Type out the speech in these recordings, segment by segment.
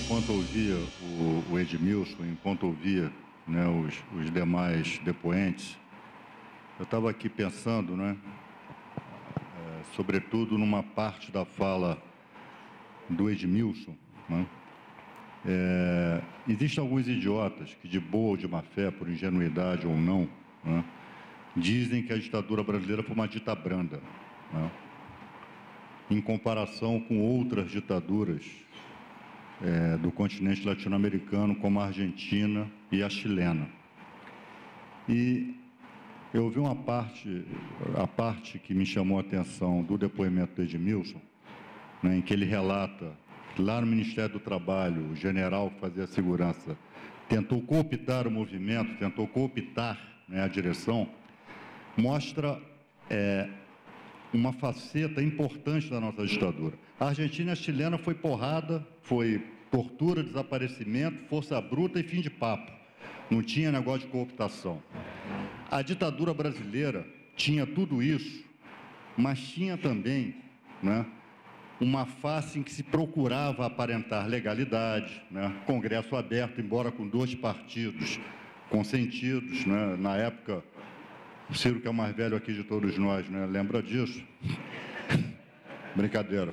enquanto ouvia o Edmilson, enquanto ouvia, né, os demais depoentes, eu estava aqui pensando, né, sobretudo numa parte da fala do Edmilson, né, existem alguns idiotas que, de boa ou de má fé, por ingenuidade ou não, né, dizem que a ditadura brasileira foi uma dita branda, né, em comparação com outras ditaduras do continente latino-americano, como a Argentina e a chilena. E eu ouvi a parte que me chamou a atenção do depoimento do Edmilson, né, em que ele relata que lá no Ministério do Trabalho, o general que fazia a segurança tentou cooptar o movimento, tentou cooptar, né, a direção, mostra uma faceta importante da nossa ditadura. A Argentina e a chilena foi porrada, foi tortura, desaparecimento, força bruta e fim de papo. Não tinha negócio de cooptação. A ditadura brasileira tinha tudo isso, mas tinha também, né, uma face em que se procurava aparentar legalidade, né, Congresso aberto, embora com 2 partidos consentidos, né, na época. O Ciro, que é o mais velho aqui de todos nós, né, lembra disso? Brincadeira.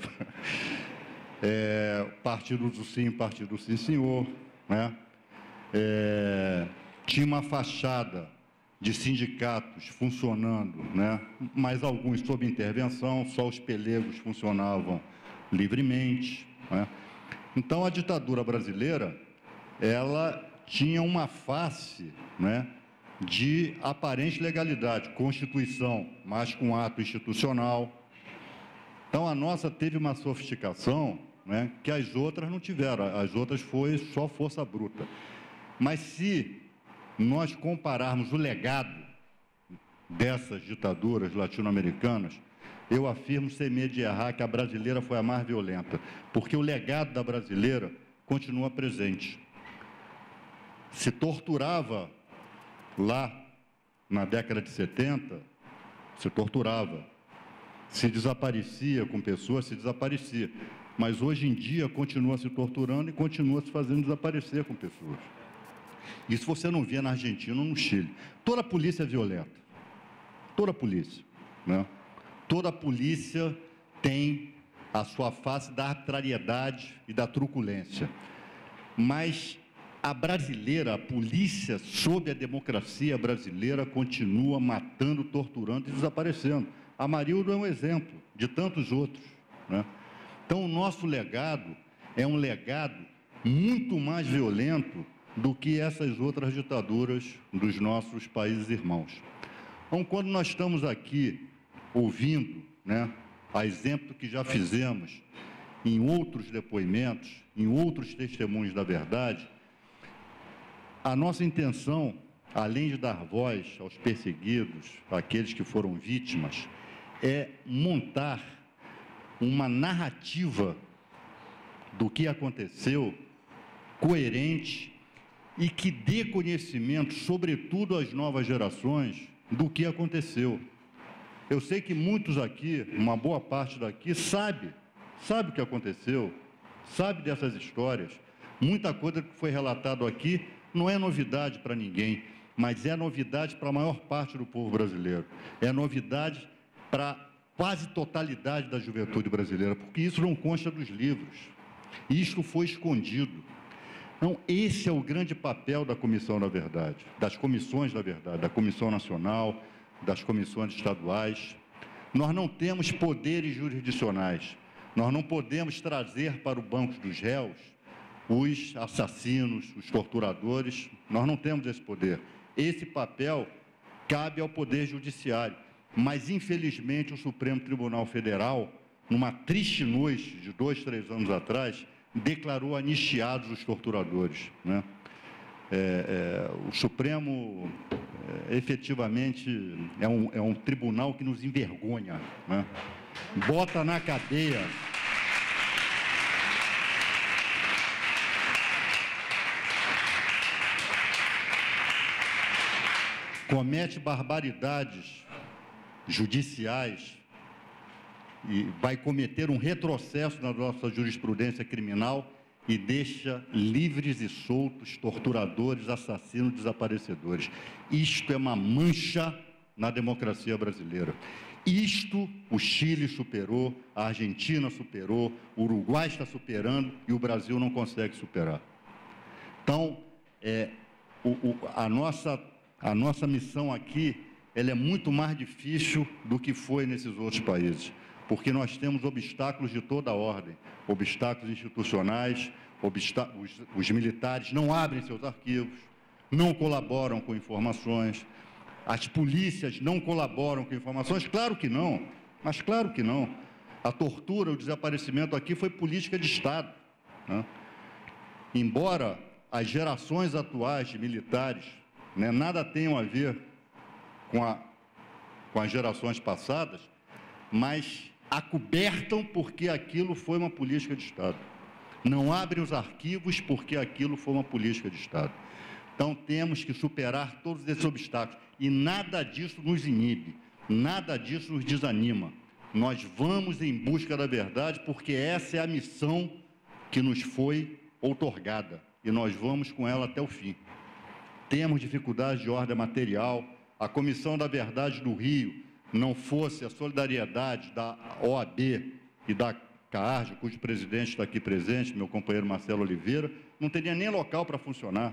Partido do sim, partido sim, senhor, né? Tinha uma fachada de sindicatos funcionando, né? Mas alguns sob intervenção, só os pelegos funcionavam livremente, né? Então, a ditadura brasileira, ela tinha uma face, né, de aparente legalidade, Constituição, mas com ato institucional. Então, a nossa teve uma sofisticação, né, que as outras não tiveram, as outras foi só força bruta. Mas se nós compararmos o legado dessas ditaduras latino-americanas, eu afirmo, sem medo de errar, que a brasileira foi a mais violenta, porque o legado da brasileira continua presente. Se torturava lá, na década de 70, se torturava, se desaparecia com pessoas, se desaparecia. Mas hoje em dia continua se torturando e continua se fazendo desaparecer com pessoas. Isso você não via na Argentina ou no Chile. Toda a polícia é violenta. Toda a polícia, né? Toda a polícia tem a sua face da arbitrariedade e da truculência. Mas a brasileira, a polícia, sob a democracia brasileira, continua matando, torturando e desaparecendo. Amarildo é um exemplo de tantos outros, né? Então, o nosso legado é um legado muito mais violento do que essas outras ditaduras dos nossos países irmãos. Então, quando nós estamos aqui ouvindo, né, a exemplo que já fizemos em outros depoimentos, em outros testemunhos da verdade, a nossa intenção, além de dar voz aos perseguidos, àqueles que foram vítimas, é montar uma narrativa do que aconteceu, coerente e que dê conhecimento, sobretudo às novas gerações, do que aconteceu. Eu sei que muitos aqui, uma boa parte daqui, sabe o que aconteceu, sabe dessas histórias. Muita coisa que foi relatado aqui não é novidade para ninguém, mas é novidade para a maior parte do povo brasileiro. É novidade para a quase totalidade da juventude brasileira, porque isso não consta dos livros. Isso foi escondido. Então, esse é o grande papel da Comissão da Verdade, das comissões da verdade, da Comissão Nacional, das comissões estaduais. Nós não temos poderes jurisdicionais. Nós não podemos trazer para o banco dos réus os assassinos, os torturadores. Nós não temos esse poder. Esse papel cabe ao Poder Judiciário. Mas, infelizmente, o Supremo Tribunal Federal, numa triste noite de 2, 3 anos atrás, declarou anistiados os torturadores, né? O Supremo, efetivamente, é um tribunal que nos envergonha, né? Bota na cadeia comete barbaridades judiciais e vai cometer um retrocesso na nossa jurisprudência criminal e deixa livres e soltos torturadores, assassinos, desaparecedores. Isto é uma mancha na democracia brasileira. Isto o Chile superou, a Argentina superou, o Uruguai está superando e o Brasil não consegue superar. Então, a nossa missão aqui, ela é muito mais difícil do que foi nesses outros países, porque nós temos obstáculos de toda a ordem, obstáculos institucionais, os militares não abrem seus arquivos, não colaboram com informações, as polícias não colaboram com informações, claro que não, mas claro que não. A tortura, o desaparecimento aqui foi política de Estado, né? Embora as gerações atuais de militares, né, nada tenham a ver com as gerações passadas, mas acobertam porque aquilo foi uma política de Estado. Não abrem os arquivos porque aquilo foi uma política de Estado. Então, temos que superar todos esses obstáculos. E nada disso nos inibe, nada disso nos desanima. Nós vamos em busca da verdade porque essa é a missão que nos foi outorgada. E nós vamos com ela até o fim. Temos dificuldades de ordem material. A Comissão da Verdade do Rio não fosse a solidariedade da OAB e da CAARJ, cujo presidente está aqui presente, meu companheiro Marcelo Oliveira, não teria nem local para funcionar,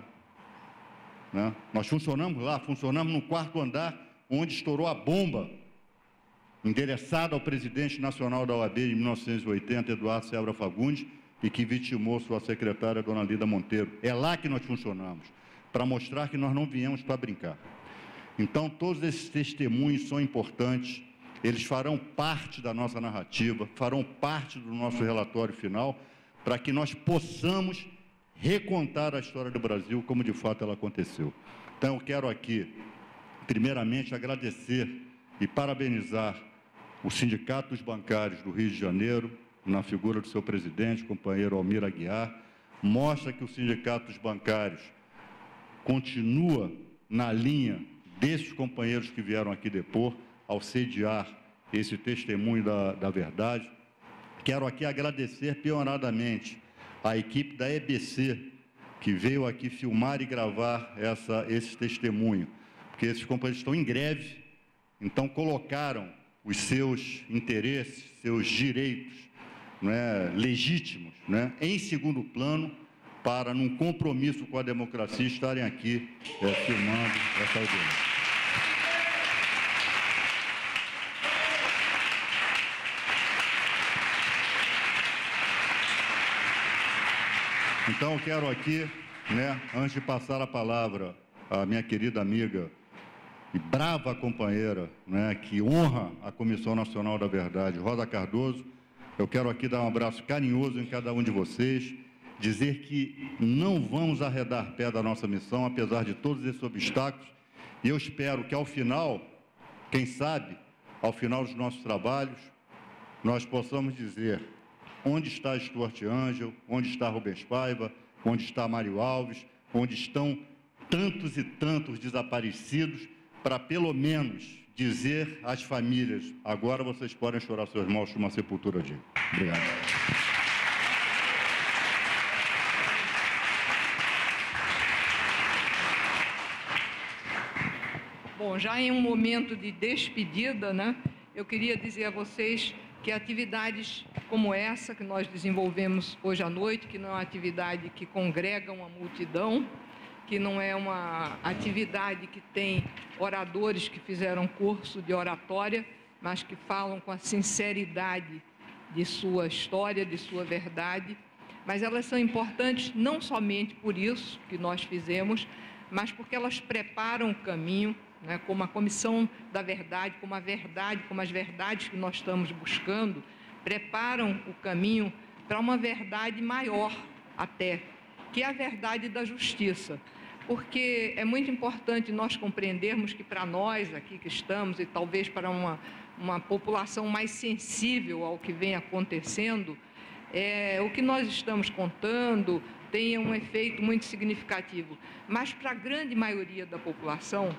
né? Nós funcionamos lá, funcionamos no 4º andar, onde estourou a bomba endereçada ao presidente nacional da OAB em 1980, Eduardo Seabra Fagundes, e que vitimou sua secretária, dona Lida Monteiro. É lá que nós funcionamos, para mostrar que nós não viemos para brincar. Então, todos esses testemunhos são importantes, eles farão parte da nossa narrativa, farão parte do nosso relatório final, para que nós possamos recontar a história do Brasil como de fato ela aconteceu. Então, eu quero aqui, primeiramente, agradecer e parabenizar o Sindicato dos Bancários do Rio de Janeiro, na figura do seu presidente, companheiro Almir Aguiar, mostra que o Sindicato dos Bancários continua na linha desses companheiros que vieram aqui depor, ao sediar esse testemunho da verdade. Quero aqui agradecer pioneiramente a equipe da EBC, que veio aqui filmar e gravar esse testemunho, porque esses companheiros estão em greve, então colocaram os seus interesses, seus direitos, né, legítimos, né, em segundo plano, para, num compromisso com a democracia, estarem aqui filmando essa audiência. Então, eu quero aqui, né, antes de passar a palavra à minha querida amiga e brava companheira, né, que honra a Comissão Nacional da Verdade, Rosa Cardoso, eu quero aqui dar um abraço carinhoso em cada um de vocês, dizer que não vamos arredar pé da nossa missão, apesar de todos esses obstáculos, e eu espero que, ao final, quem sabe, ao final dos nossos trabalhos, nós possamos dizer: onde está Stuart Angel, onde está Rubens Paiva, onde está Mário Alves, onde estão tantos e tantos desaparecidos, para pelo menos dizer às famílias: agora vocês podem chorar seus mortos numa sepultura digna. Obrigado. Bom, já em um momento de despedida, né, eu queria dizer a vocês que atividades como essa que nós desenvolvemos hoje à noite, que não é uma atividade que congrega uma multidão, que não é uma atividade que tem oradores que fizeram curso de oratória, mas que falam com a sinceridade de sua história, de sua verdade, mas elas são importantes não somente por isso que nós fizemos, mas porque elas preparam o caminho, né, como a Comissão da Verdade, como as verdades que nós estamos buscando, preparam o caminho para uma verdade maior até, que é a verdade da justiça. Porque é muito importante nós compreendermos que para nós aqui que estamos, e talvez para uma população mais sensível ao que vem acontecendo, o que nós estamos contando tenha um efeito muito significativo. Mas para a grande maioria da população,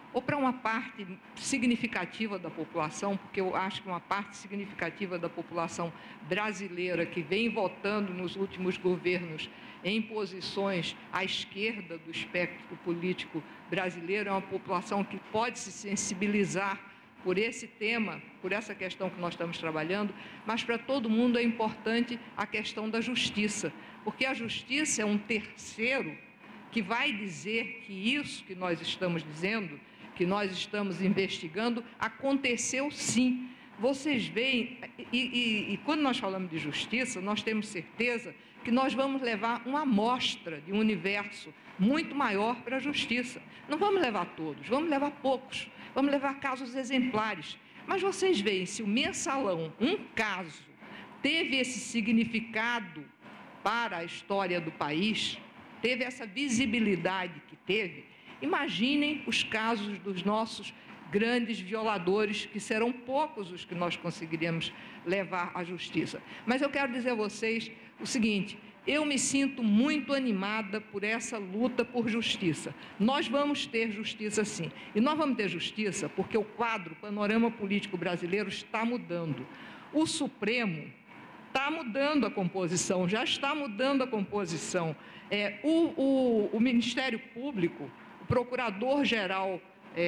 ou para uma parte significativa da população, porque eu acho que uma parte significativa da população brasileira que vem votando nos últimos governos em posições à esquerda do espectro político brasileiro é uma população que pode se sensibilizar por esse tema, por essa questão que nós estamos trabalhando, mas para todo mundo é importante a questão da justiça, porque a justiça é um terceiro que vai dizer que isso que nós estamos dizendo, que nós estamos investigando, aconteceu sim. Vocês veem, e quando nós falamos de justiça, nós temos certeza que nós vamos levar uma amostra de um universo muito maior para a justiça. Não vamos levar todos, vamos levar poucos, vamos levar casos exemplares. Mas vocês veem, se o mensalão, um caso, teve esse significado para a história do país, teve essa visibilidade que teve, imaginem os casos dos nossos grandes violadores, que serão poucos os que nós conseguiremos levar à justiça. Mas eu quero dizer a vocês o seguinte, eu me sinto muito animada por essa luta por justiça. Nós vamos ter justiça sim. E nós vamos ter justiça porque o quadro, o panorama político brasileiro está mudando. O Supremo está mudando a composição, já está mudando a composição. O Ministério Público, o Procurador-Geral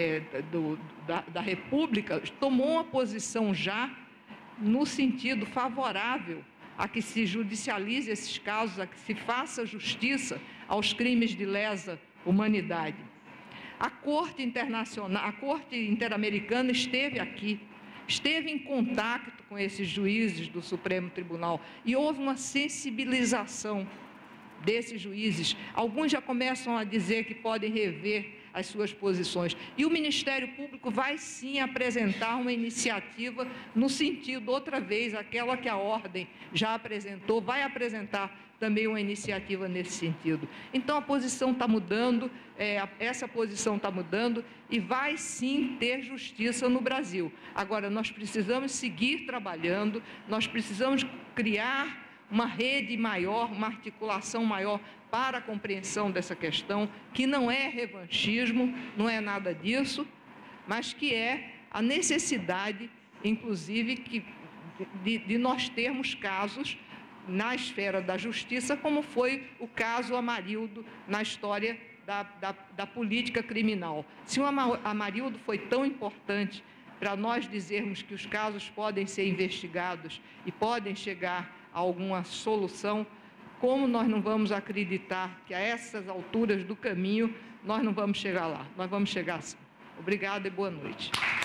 da República tomou uma posição já no sentido favorável a que se judicialize esses casos, a que se faça justiça aos crimes de lesa humanidade. A Corte Internacional, a Corte Interamericana esteve aqui, esteve em contato com esses juízes do Supremo Tribunal e houve uma sensibilização desses juízes. Alguns já começam a dizer que podem rever as suas posições. E o Ministério Público vai sim apresentar uma iniciativa no sentido, outra vez, aquela que a Ordem já apresentou, vai apresentar também uma iniciativa nesse sentido. Então, a posição está mudando, essa posição está mudando e vai sim ter justiça no Brasil. Agora, nós precisamos seguir trabalhando, nós precisamos criar uma rede maior, uma articulação maior para a compreensão dessa questão, que não é revanchismo, não é nada disso, mas que é a necessidade, inclusive, de nós termos casos na esfera da justiça, como foi o caso Amarildo na história da política criminal. Se o Amarildo foi tão importante para nós dizermos que os casos podem ser investigados e podem chegar a alguma solução, como nós não vamos acreditar que a essas alturas do caminho nós não vamos chegar lá? Nós vamos chegar sim. Obrigada e boa noite.